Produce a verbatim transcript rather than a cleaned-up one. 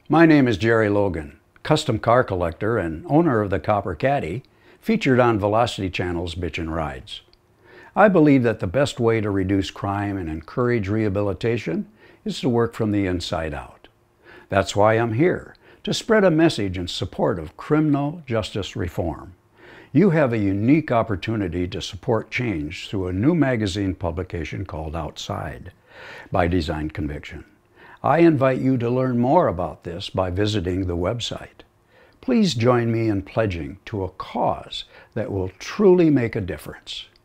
My name is Jerry Logan, custom car collector and owner of the Copper Caddy, featured on Velocity Channel's Bitchin' Rides. I believe that the best way to reduce crime and encourage rehabilitation is to work from the inside out. That's why I'm here, to spread a message in support of criminal justice reform. You have a unique opportunity to support change through a new magazine publication called Outside by Design Conviction. I invite you to learn more about this by visiting the website. Please join me in pledging to a cause that will truly make a difference.